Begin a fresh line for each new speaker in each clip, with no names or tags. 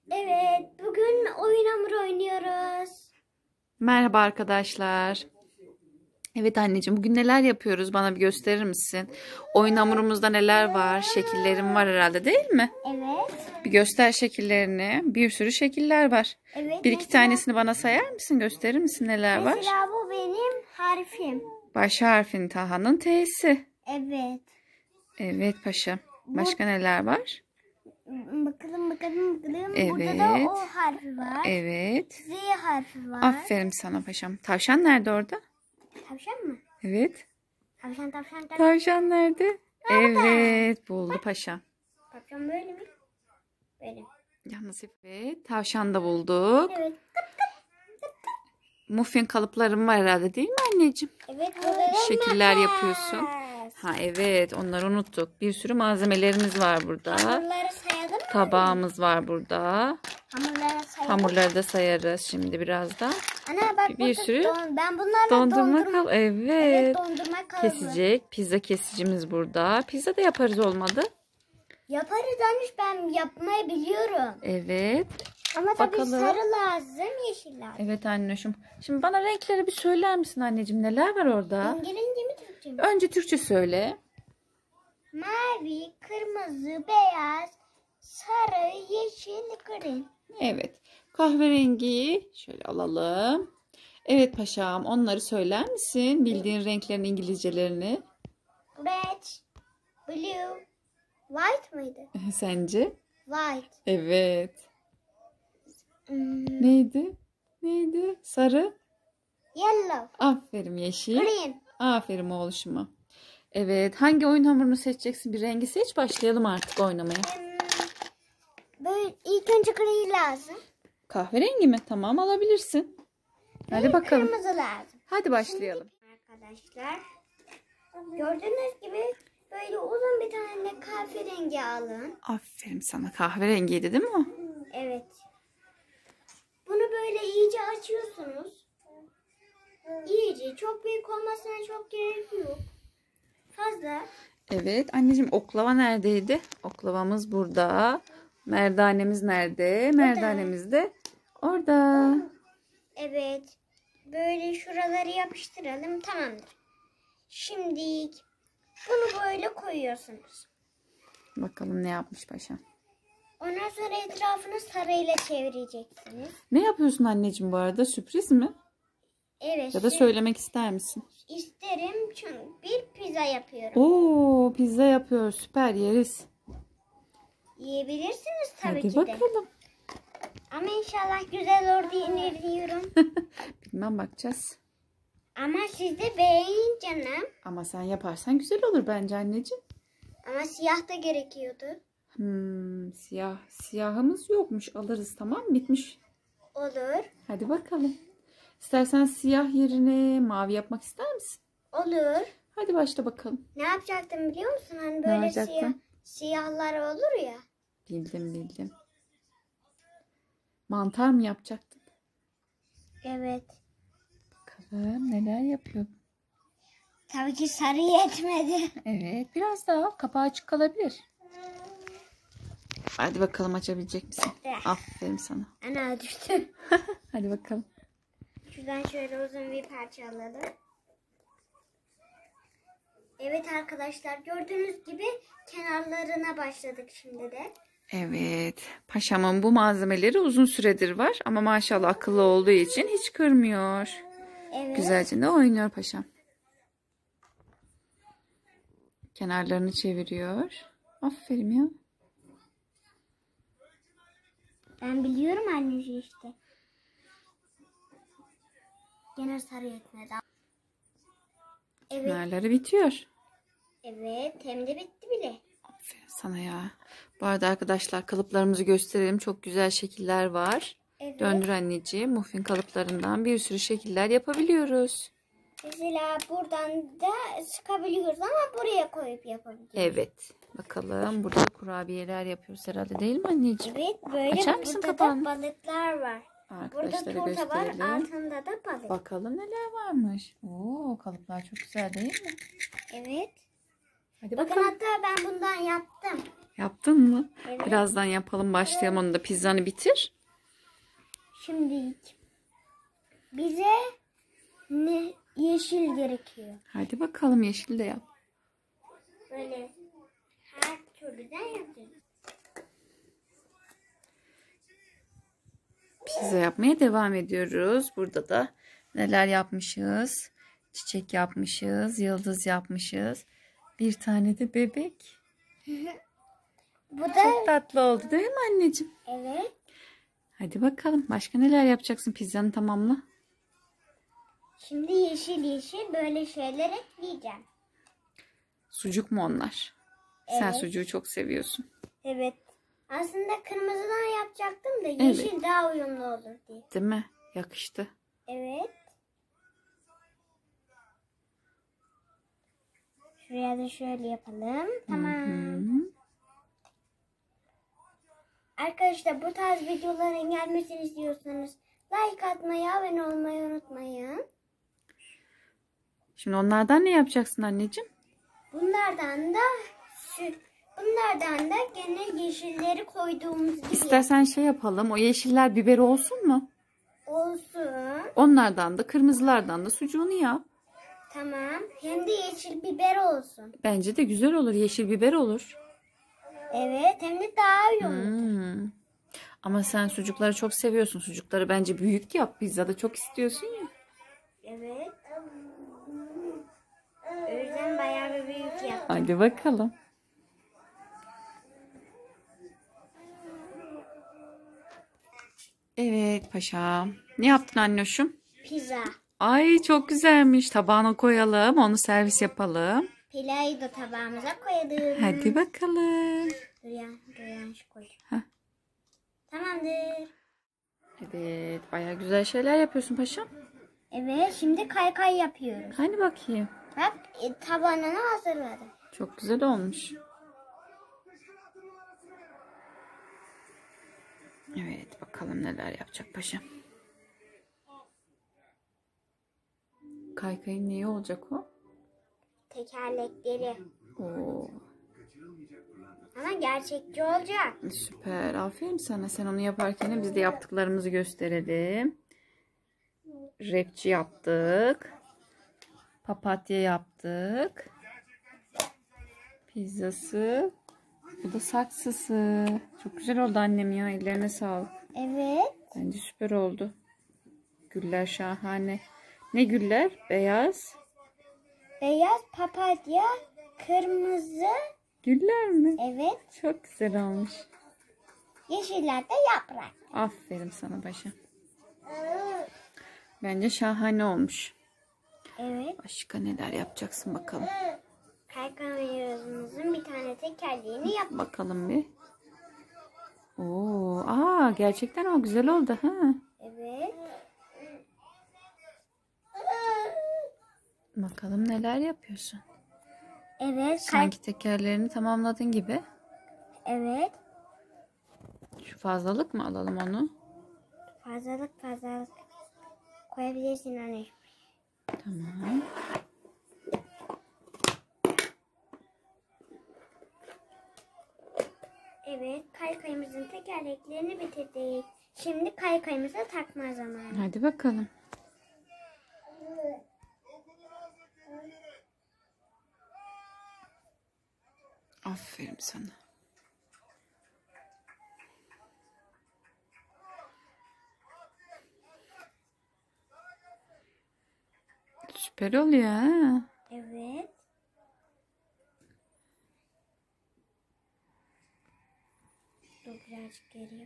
Evet, bugün oyun hamuru oynuyoruz.
Merhaba arkadaşlar. Evet anneciğim, bugün neler yapıyoruz? Bana bir gösterir misin? Oyun hamurumuzda neler var? Şekillerim var herhalde, değil mi?
Evet.
Bir göster şekillerini. Bir sürü şekiller var.
Evet.
Bir iki tanesini bana sayar mısın? Gösterir misin neler var?
Mesela bu benim harfim.
Baş harfin Taha'nın T'si.
Evet.
Evet paşa. Başka neler var?
Bakalım.
Evet.
Burada da O harfi var.
Evet.
Z harfi var.
Aferin sana paşam. Tavşan nerede orada?
Tavşan mı?
Evet.
Tavşan.
Tavşan nerede? Evet, buldu paşa.
Tavşan böyle mi? Böyle.
Yalnız evet, tavşan da bulduk.
Evet.
Muffin kalıplarım var herhalde, değil mi anneciğim?
Evet. Burada da
Şekiller
makas.
yapıyorsun. Ha evet, onları unuttuk. Bir sürü malzemelerimiz var burada.
Hamurları sayalım mı?
Tabağımız var burada.
Hamurları sayalım.
Hamurları da sayarız şimdi birazdan.
Ana bak
Bir
burada
sürü
ben bunlarla
Dondurma kal.
Evet,
Evet.
dondurma kalıbı.
Kesecek. Pizza kesicimiz burada. Pizza da yaparız olmadı.
Yaparız anne, ben yapmayı biliyorum.
Evet.
Ama tabii
Bakalım.
sarı lazım, yeşil lazım.
Evet anneciğim. Şimdi bana renkleri bir söyler misin anneciğim? Neler var orada?
İngilizce mi Türkçe mi?
Önce Türkçe söyle.
Mavi, kırmızı, beyaz, sarı, yeşil, green.
Evet. Kahverengi şöyle alalım. Evet paşam, onları söyler misin? Bildiğin renklerin İngilizcelerini.
Red, blue, white mıydı?
Sence?
White.
Evet.
Hmm,
Neydi? Neydi? Sarı.
yellow,
Aferin yeşil.
green.
Aferin oğluşuma. Evet. Hangi oyun hamurunu seçeceksin? Bir rengi seç. Başlayalım artık oynamaya.
Böyle ilk önce green lazım.
Kahverengi mi? Tamam, alabilirsin. Hadi bakalım.
Kırmızı lazım.
Hadi başlayalım.
Arkadaşlar, gördüğünüz gibi böyle uzun bir tane kahverengi alın.
Aferin sana. Kahverengiydi değil mi o?
Evet. Bunu böyle iyice açıyorsunuz. İyice, çok büyük olmasına çok gerek yok. Fazla.
Evet anneciğim, oklava neredeydi? Oklavamız burada. Merdanemiz nerede? Merdanemiz de orada.
Evet. Böyle şuraları yapıştıralım. Tamamdır. Şimdi bunu böyle koyuyorsunuz.
Bakalım ne yapmış paşam.
Ondan sonra etrafını sarıyla çevireceksiniz.
Ne yapıyorsun anneciğim bu arada? Sürpriz mi?
Evet.
Ya da söylemek ister misin?
İsterim çünkü bir pizza yapıyorum.
Oo, pizza yapıyor. Süper, yeriz.
Yiyebilirsiniz tabii
Hadi
ki de.
bakalım.
Ama inşallah güzel olur diye diyorum.
Bilmem, bakacağız.
Ama siz de beğenin canım.
Ama sen yaparsan güzel olur bence anneciğim.
Ama siyah da gerekiyordu.
Siyah. Siyahımız yokmuş. Alırız, tamam mı? Bitmiş.
Olur.
Hadi bakalım. İstersen siyah yerine mavi yapmak ister misin?
Olur.
Hadi başla bakalım.
Ne yapacaktım biliyor musun? Hani
Ne
böyle
yapacaktın?
siyahlar olur ya.
Bildim. Mantar mı yapacaktın?
Evet.
Bakalım neler yapıyor.
Tabii ki sarı yetmedi.
Evet, biraz daha kapağı açık kalabilir. Hadi bakalım, açabilecek misin? Aferin sana.
Ana düştü.
Hadi bakalım.
Şuradan şöyle uzun bir parça alalım. Evet arkadaşlar, gördüğünüz gibi kenarlarına başladık şimdi de.
Evet. Paşamın bu malzemeleri uzun süredir var ama maşallah akıllı olduğu için hiç kırmıyor.
Evet.
Güzelce de oynuyor paşam. Kenarlarını çeviriyor. Aferin ya.
Ben biliyorum annesi işte. Gene sarı yetmedi. Evet.
Kenarları bitiyor.
Evet, hem de bitti bile.
Aferin sana ya. Bu arada arkadaşlar, kalıplarımızı gösterelim. Çok güzel şekiller var.
Evet.
Döndür anneciğim. Muffin kalıplarından bir sürü şekiller yapabiliyoruz.
Mesela buradan da sıkabiliyoruz ama buraya koyup yapabiliyoruz.
Evet. Bakalım, burada kurabiyeler yapıyoruz herhalde, değil mi anneciğim?
Evet, böyle
Açar mısın
burada
kapağını?
da balıklar var. Burada
Arkadaşlara
turta var,
gösterelim.
altında da balık.
Bakalım neler varmış. Oo, kalıplar çok güzel değil mi?
Evet.
Hadi
Bakın
bakalım.
hatta ben bundan yaptım.
Yaptın mı?
Evet.
Birazdan yapalım, başlayalım. Onu da pizzanı bitir.
Şimdi bize yeşil gerekiyor.
Hadi bakalım, yeşil de yap.
Böyle her türlüden yapacağız.
Pizza yapmaya devam ediyoruz. Burada da neler yapmışız? Çiçek yapmışız, yıldız yapmışız. Bir tane de bebek.
Bu da
Çok tatlı oldu değil mi anneciğim?
evet.
Hadi bakalım, başka neler yapacaksın, pizzanı tamamla.
Şimdi yeşil böyle şeyler ekleyeceğim.
Sucuk mu onlar? Sen
Evet.
sucuğu çok seviyorsun.
Evet. Aslında kırmızıdan yapacaktım da yeşil daha uyumlu olur diye.
Değil mi? Yakıştı.
Evet. Şuraya da şöyle yapalım. Tamam.
Hı.
Arkadaşlar bu tarz videoların gelmesini istiyorsanız like atmayı, abone olmayı unutmayın.
Şimdi onlardan ne yapacaksın anneciğim?
Bunlardan da gene yeşilleri koyduğumuz gibi
İstersen şey yapalım. O yeşiller biber olsun mu?
olsun.
Onlardan da, kırmızılardan da sucuğunu yap.
Tamam. Hem de yeşil biber olsun.
Bence de güzel olur. Yeşil biber olur.
Evet, hem de daha uyumlu.
Ama sen sucukları çok seviyorsun. Sucukları bence büyük yap. Pizzada çok istiyorsun ya.
Evet. O yüzden bayağı bir büyük yaptım.
Hadi bakalım. Evet paşam. Ne yaptın annoşum?
Pizza.
Ay çok güzelmiş. Tabağına koyalım. Onu servis yapalım.
Pilavı da tabağımıza koyalım.
Hadi bakalım.
Dur yanlış koydum.
Heh.
Tamamdır.
Evet, bayağı güzel şeyler yapıyorsun paşam.
Evet, şimdi kaykay yapıyoruz.
Hadi bakayım.
Bak, tabanını hazırladım.
Çok güzel olmuş. Evet, bakalım neler yapacak paşam. Kaykayın neyi olacak o?
Tekerlekleri.
Oo,
Ama gerçekçi olacak.
süper. Aferin sana. Sen onu yaparken biz de yaptıklarımızı gösterelim. Rapçi yaptık. Papatya yaptık. Pizzası. Bu da saksısı. Çok güzel oldu annem ya. Ellerine sağlık.
Evet.
Bence süper oldu. Güller şahane. Ne güller? Beyaz.
Beyaz papatya, kırmızı,
Güller mi?
evet.
Çok güzel olmuş.
Yeşiller de yaprak.
Aferin sana paşa. Bence şahane olmuş.
Evet.
Başka neler yapacaksın bakalım.
Kaykayımızın bir tane tekerleğini yap.
Bakalım bir. Oo, gerçekten o güzel oldu ha.
Evet.
Bakalım neler yapıyorsun.
Evet.
Sanki tekerlerini tamamladın gibi.
Evet.
Şu fazlalık mı, alalım onu?
Fazlalık. Koyabilirsin anne.
Tamam.
Evet. Kaykayımızın tekerleklerini bitirdik. Şimdi kaykayımıza takma zamanı.
Hadi bakalım. Aferin sana. Süper oluyor ha.
Evet. Dur birazcık geriye.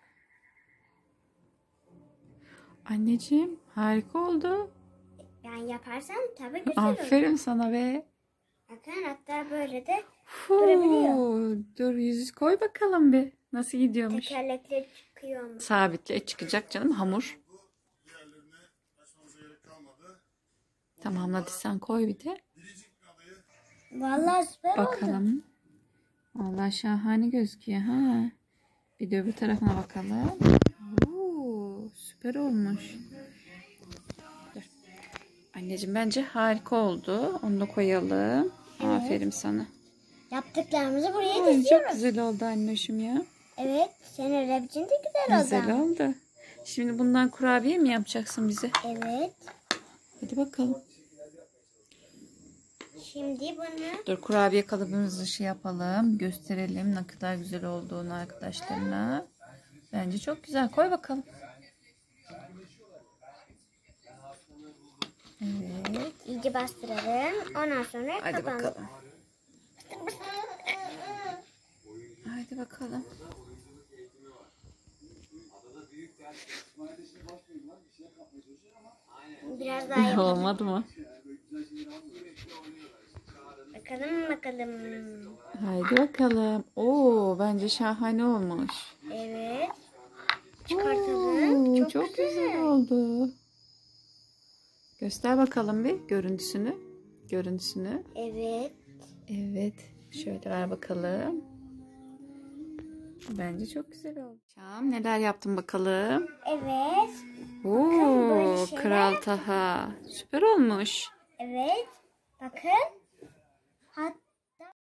Anneciğim harika oldu.
Yani yaparsan tabii güzel olur.
Aferin sana be.
Bakın hatta böyle de durabiliyor.
Dur yüzü koy bakalım bir. Nasıl gidiyormuş?
Tekerlekleri çıkıyor mu?
Sabitle çıkacak canım hamur. Tamamladıysan koy bir de.
Vallahi süper oldu.
Bakalım. Vallahi şahane gözüküyor ha. Bir de öbür tarafına bakalım. Süper olmuş. Dur. Anneciğim bence harika oldu. Onu da koyalım.
Evet.
Aferin sana.
Yaptıklarımızı buraya
Ay, çok
diziyoruz.
güzel oldu anneşim ya.
Evet. Senin revcin de güzel oldu.
Güzel oldu. Şimdi bundan kurabiye mi yapacaksın bize?
Evet.
Hadi bakalım.
Şimdi bunu
Dur, kurabiye kalıbımızı yapalım. Gösterelim ne kadar güzel olduğunu arkadaşlarına. Bence çok güzel. Koy bakalım. Evet.
iyice bastıralım. Ondan sonra
Hadi
kapatalım.
bakalım. Hadi bakalım.
Biraz daha yapalım.
Olmadı mı?
Bakalım.
Haydi bakalım. Oo, bence şahane olmuş.
Evet. Çıkartalım.
Oo, çok güzel oldu. Göster bakalım bir görüntüsünü. Görüntüsünü.
Evet.
Evet. Şöyle ver bakalım. Bence çok güzel oldu. Şam, neler yaptın bakalım?
Evet.
Oo,
böyle şeyler
Kral Taha. Süper olmuş.
Evet. Bakın. Hatta